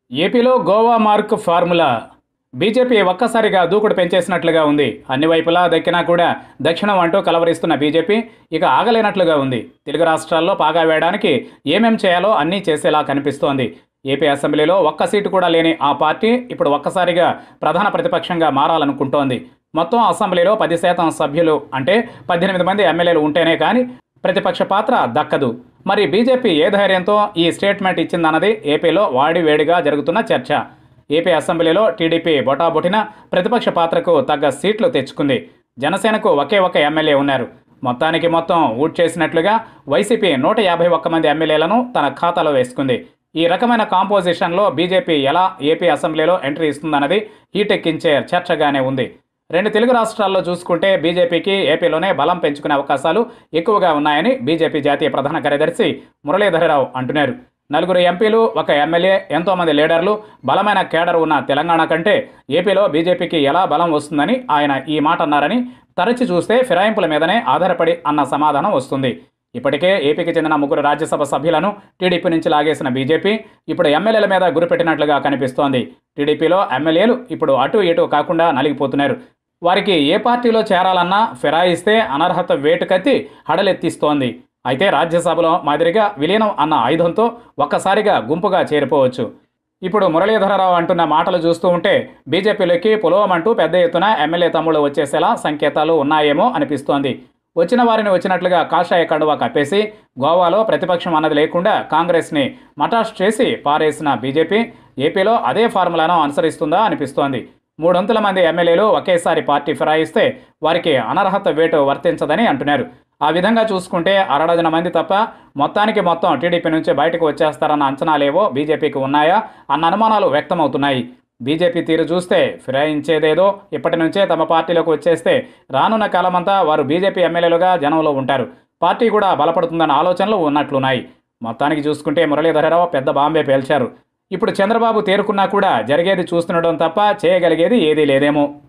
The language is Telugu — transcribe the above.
ఏపీలో గోవా మార్క్ ఫార్ములా బీజేపీ ఒక్కసారిగా దూకుడు పెంచేసినట్లుగా ఉంది. అన్ని వైపులా దక్కినా కూడా దక్షిణం అంటూ కలవరిస్తున్న బీజేపీ ఇక ఆగలేనట్లుగా ఉంది. తెలుగు రాష్ట్రాల్లో పాగా వేయడానికి ఏమేం చేయాలో అన్నీ చేసేలా కనిపిస్తోంది. ఏపీ అసెంబ్లీలో ఒక్క సీటు కూడా లేని ఆ పార్టీ ఇప్పుడు ఒక్కసారిగా ప్రధాన ప్రతిపక్షంగా మారాలనుకుంటోంది. మొత్తం అసెంబ్లీలో 10% సభ్యులు అంటే 18 మంది ఎమ్మెల్యేలు ఉంటేనే కానీ ప్రతిపక్ష పాత్ర దక్కదు. మరి బీజేపీ ఏ ధైర్యంతో ఈ స్టేట్మెంట్ ఇచ్చిందన్నది ఏపీలో వాడివేడిగా జరుగుతున్న చర్చ. ఏపీ అసెంబ్లీలో టీడీపీ బొటాబొటిన ప్రతిపక్ష పాత్రకు తగ్గ సీట్లు తెచ్చుకుంది. జనసేనకు ఒకే ఒక ఎమ్మెల్యే ఉన్నారు. మొత్తానికి మొత్తం ఊట్ చేసినట్లుగా వైసీపీ 151 మంది ఎమ్మెల్యేలను తన ఖాతాలో వేసుకుంది. ఈ రకమైన కాంపోజిషన్లో బీజేపీ ఎలా ఏపీ అసెంబ్లీలో ఎంట్రీ ఇస్తుందన్నది హీటెక్కించే చర్చగానే ఉంది. రెండు తెలుగు రాష్ట్రాల్లో చూసుకుంటే బీజేపీకి ఏపీలోనే బలం పెంచుకునే అవకాశాలు ఎక్కువగా ఉన్నాయని బీజేపీ జాతీయ ప్రధాన కార్యదర్శి మురళీధరరావు అంటున్నారు. 4 ఎంపీలు, 1 ఎమ్మెల్యే, ఎంతోమంది లీడర్లు, బలమైన కేడర్ ఉన్న తెలంగాణ కంటే ఏపీలో బీజేపీకి ఎలా బలం వస్తుందని ఆయన ఈ మాట అన్నారని తరచి చూస్తే ఫిరాయింపుల మీదనే ఆధారపడి అన్న సమాధానం వస్తుంది. ఇప్పటికే ఏపీకి చెందిన 3 రాజ్యసభ సభ్యులను టీడీపీ నుంచి లాగేసిన బీజేపీ ఇప్పుడు ఎమ్మెల్యేల మీద గురిపెట్టినట్లుగా కనిపిస్తోంది. టీడీపీలో ఎమ్మెల్యేలు ఇప్పుడు అటు ఇటు కాకుండా నలిగిపోతున్నారు. వారికి ఏ పార్టీలో చేరాలన్నా ఫిరాయిస్తే అనర్హత వేటుకత్తి హడలెత్తిస్తోంది. అయితే రాజ్యసభలో మాదిరిగా విలీనం అన్న ఆయుధంతో ఒక్కసారిగా గుంపుగా చేరిపోవచ్చు. ఇప్పుడు మురళీధరరావు అంటున్న మాటలు చూస్తూ ఉంటే బీజేపీలోకి పులోమంటూ పెద్ద ఎత్తున ఎమ్మెల్యే తమ్ముళ్ళు వచ్చేసేలా సంకేతాలు ఉన్నాయేమో అనిపిస్తోంది. వచ్చిన వారిని వచ్చినట్లుగా కాషాయ కండువా కప్పేసి గోవాలో ప్రతిపక్షం అన్నది లేకుండా కాంగ్రెస్ని మటాష్ చేసి పారేసిన బీజేపీ ఏపీలో అదే ఫార్ములాను అనుసరిస్తుందా అనిపిస్తోంది. 300 మంది ఎమ్మెల్యేలు ఒకేసారి పార్టీ ఫిరాయిస్తే వారికి అనర్హత వేటు వర్తించదని అంటున్నారు. ఆ విధంగా చూసుకుంటే 60 మంది తప్ప మొత్తానికి మొత్తం టీడీపీ నుంచి బయటకు వచ్చేస్తారన్న అంచనాలేవో బీజేపీకి ఉన్నాయా అన్న అనుమానాలు వ్యక్తమవుతున్నాయి. బీజేపీ తీరు చూస్తే ఫిరాయించేదేదో ఇప్పటి నుంచే తమ పార్టీలోకి వచ్చేస్తే రానున్న కాలమంతా వారు బీజేపీ ఎమ్మెల్యేలుగా జనంలో ఉంటారు. పార్టీ కూడా బలపడుతుందన్న ఆలోచనలు ఉన్నట్లున్నాయి. మొత్తానికి చూసుకుంటే మురళీధరరావు పెద్ద బాంబే పేల్చారు. ఇప్పుడు చంద్రబాబు తేరుకున్నా కూడా జరిగేది చూస్తుండడం తప్ప చేయగలిగేది ఏదీ లేదేమో.